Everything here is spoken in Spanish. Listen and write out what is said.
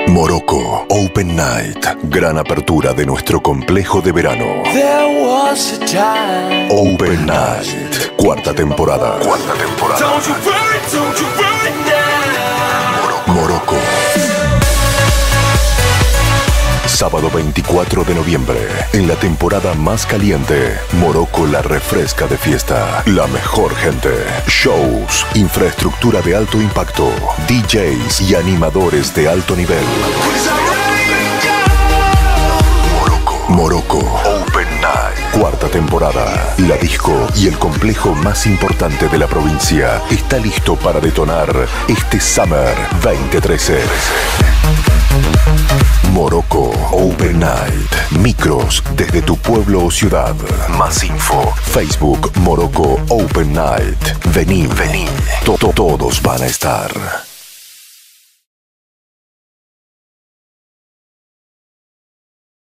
Morocco Open Night. Gran apertura de nuestro complejo de verano. Open Night. Cuarta temporada. Morocco. Sábado 24 de noviembre, en la temporada más caliente, Morocco la refresca de fiesta. La mejor gente, shows, infraestructura de alto impacto, DJs y animadores de alto nivel. Morocco Open Night. Cuarta temporada. La disco y el complejo más importante de la provincia está listo para detonar este Summer 2013. Morocco Open Night. Micros desde tu pueblo o ciudad. Más info. Facebook Morocco Open Night. Vení. Todos van a estar.